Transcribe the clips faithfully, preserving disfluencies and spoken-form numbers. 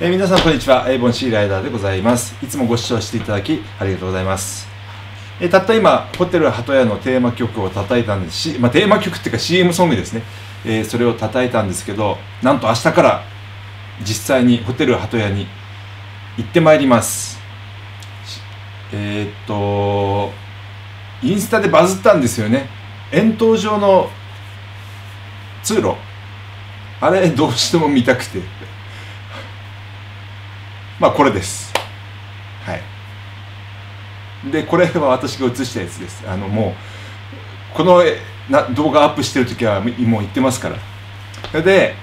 えー、皆さんこんにちは、えー、ボンシーライダーでございます。いつもご視聴していただきありがとうございます。えー、たった今ホテルハトヤのテーマ曲を叩いたんですし、まあ、テーマ曲っていうか シーエム ソングですね、えー、それを叩いたんですけど、なんと明日から実際にホテルハトヤに行ってまいります。えー、っとインスタでバズったんですよね。円筒状の通路、あれどうしても見たくてまあこれです。はい。でこれは私が写したやつです。あのもうこのな動画アップしてる時はもう言ってますから。それで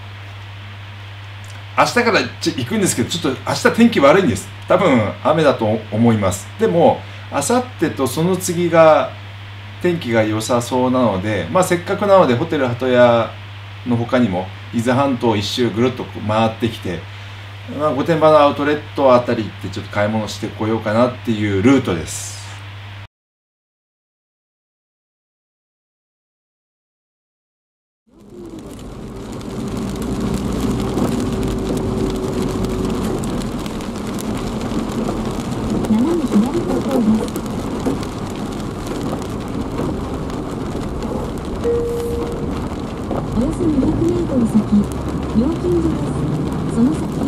明日から行くんですけど、ちょっと明日天気悪いんです。多分雨だと思います。でも明後日とその次が天気が良さそうなので、まあせっかくなのでホテルハトヤの他にも伊豆半島一周ぐるっと回ってきて、まあ、御殿場のアウトレットあたり行ってちょっと買い物してこようかなっていうルートです。 斜め左方向です。およそにひゃくメートル先、料金所です。その先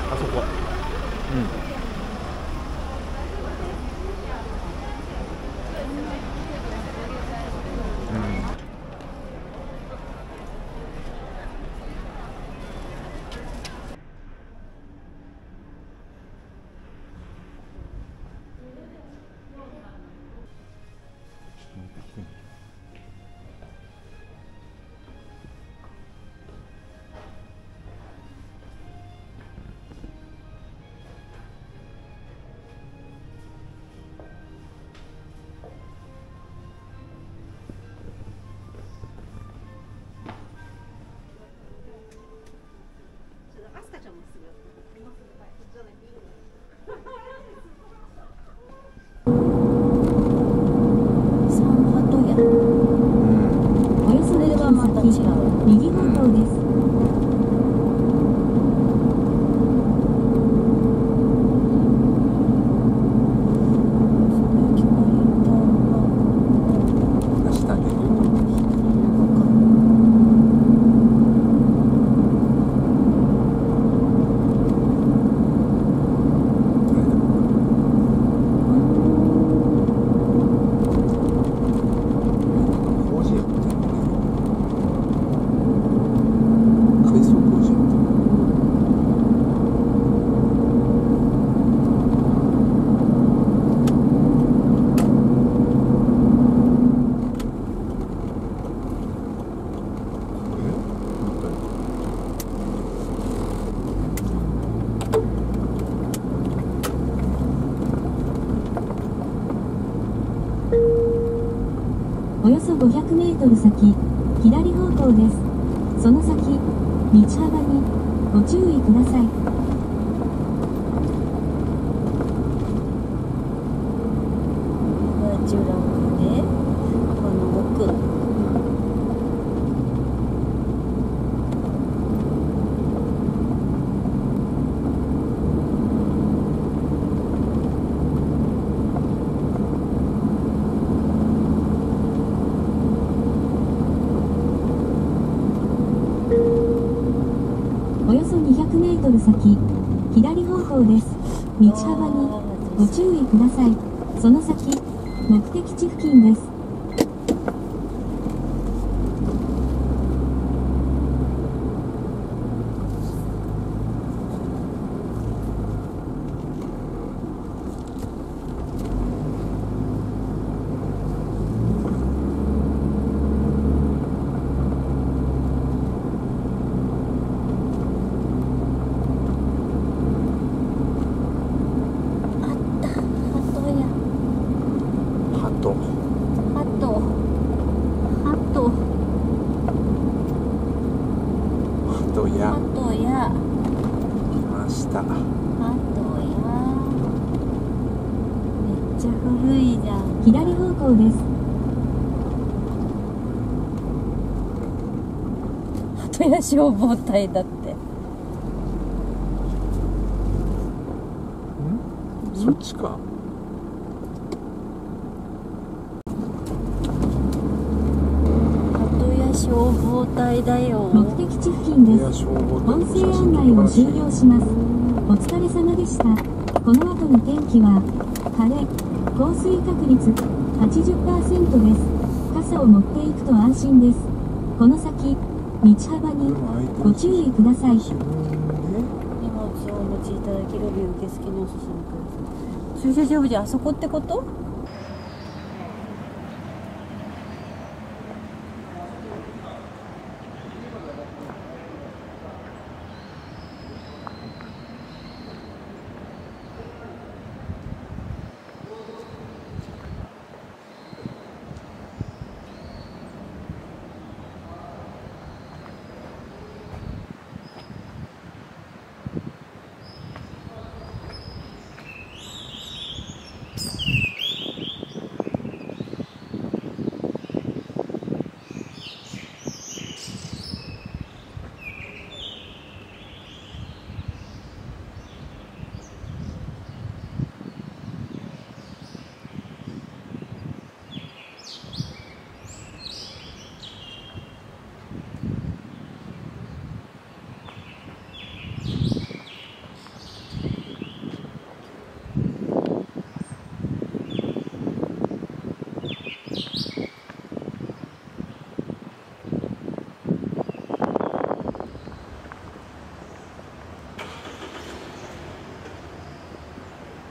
あそこ。うん。 およそにキロ先、右方向です。およそごひゃくメートル先、左方向です。その先、道幅にご注意ください。 バチュラムでこの奥。 およそにひゃくメートル先、左方向です。道幅にご注意ください。その先、目的地付近です。 や鳩や来ました。 鳩やめっちゃ古いじゃん。 左方向です。 鳩や消防隊だって。 ん？そっちか。 消防隊だよ。 目的地付近です。音声案内を終了します。お疲れ様でした。この後の天気は晴れ、降水確率 はちじゅっパーセント です。傘を持っていくと安心です。この先、道幅にご注意ください。 荷物をお持ちいただきロビー受付にお進みください。駐車場じゃあそこってこと？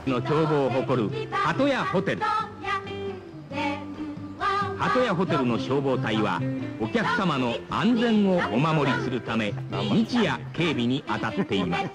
の眺望を誇る鳩屋ホテル。鳩屋ホテルの消防隊はお客様の安全をお守りするため日夜警備に当たっています。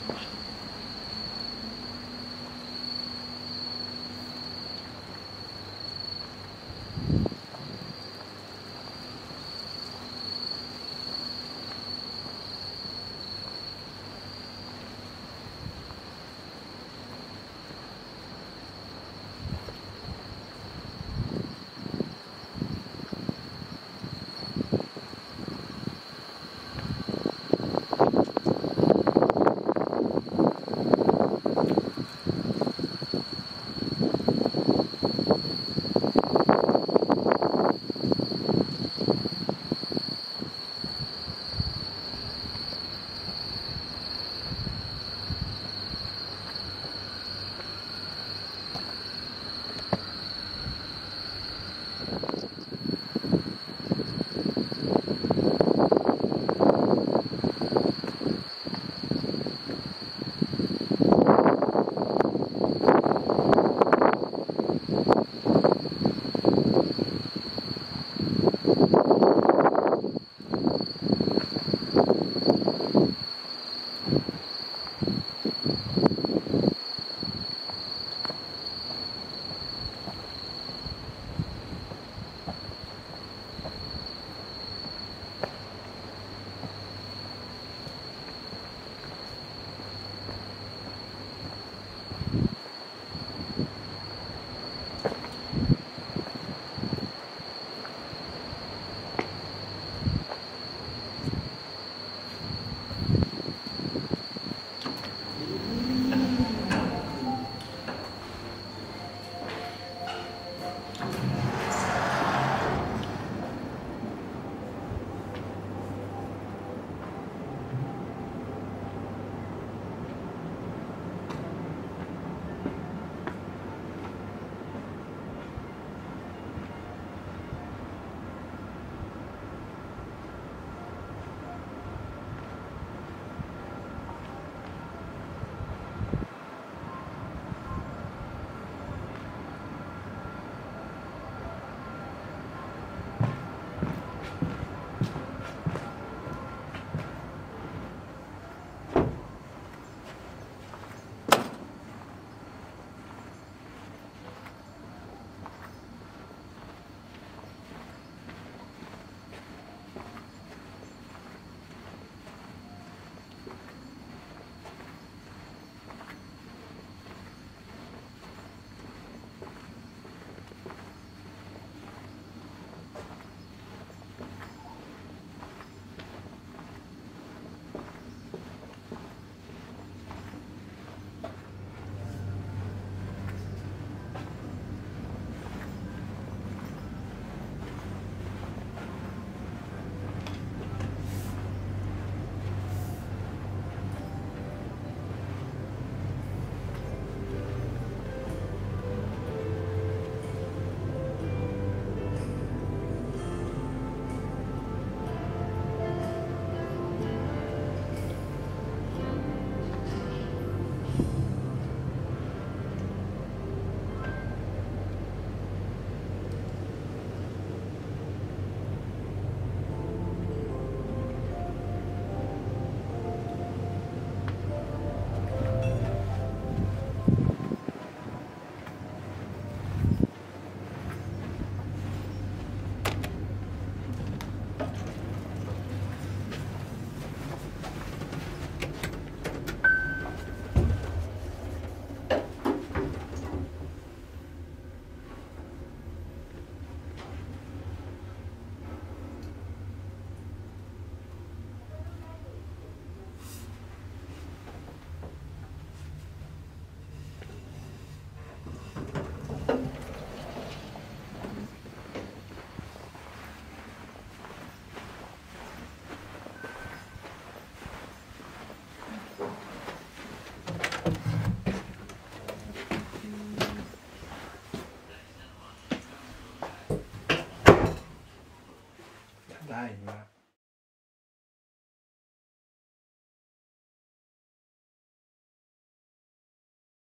ただいま。